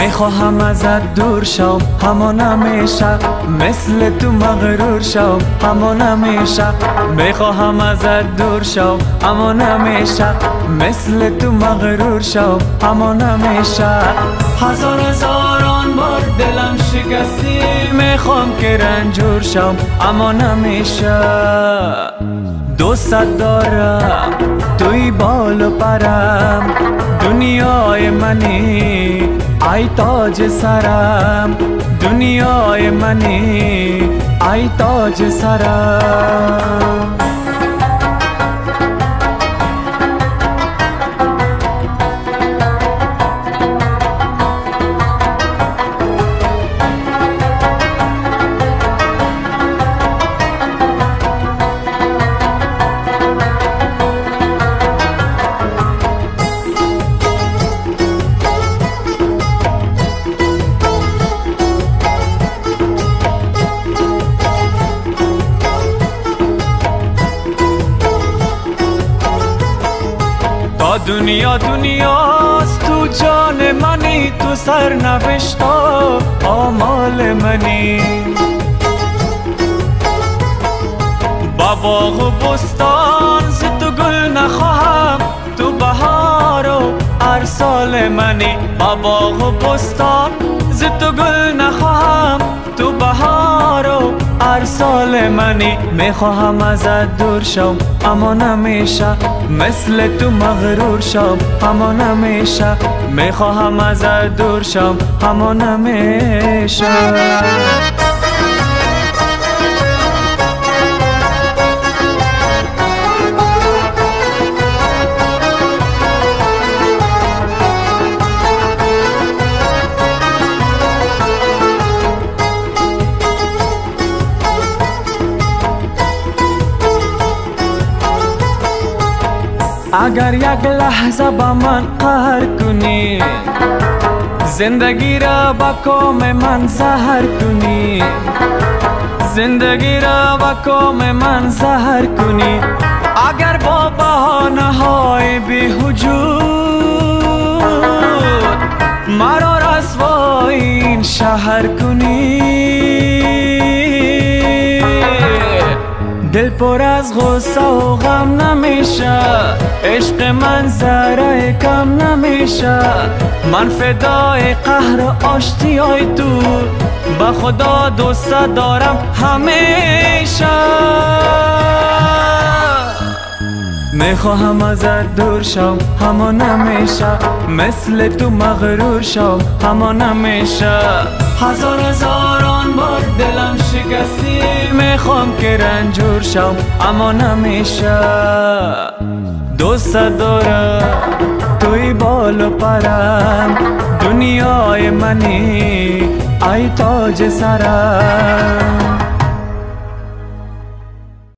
میخواهم ازت دور شم همان همیشه، مثل تو مغرور شم همان همیشه. میخواهم ازت دور شم همان همیشه، مثل تو مغرور شم همان همیشه. هزاران بار دلم شکستی، میخوام که رنجور شم همان همیشه. دوست دارم توی بال و پرم، دنیای منی ای تاج سرم، دنیای منی ای تاج سرم. دنیا دنیاست تو جان منی، تو سرنوشتا آمال منی. با باغ و بستان ز تو گل نخواهم، تو بهار و ارسال منی. با باغ و بستان ز تو گل نخواهم، تو بهار و ارسال منی. میخواهم ازت دور شم اما نمیشه، مثل تو مغرور شم اما نمیشه. میخواهم ازت دور شم اما نمیشه. اگر یک لحظه با من قهر کنی، زندگی را با کام من زهر کنی، زندگی را با کام من زهر کنی. اگر با بهانه های بی‌وجود مرا رسوای این شهر کنی، دل پر از غصه و غم نمیشه، عشق من ذره کم نمیشه. من فدای قهر و آشتیای تو، با خدا دوست دارم همیشه. میخواهم ازت دور شم اما نمیشه، مثل تو مغرور شم اما نمیشه. هزاران بار دلم شکستی، میخوام که رنجور شم اما نمیشه. دوست دارم توی بال و پرم، دنیای منی ای تاج سرم.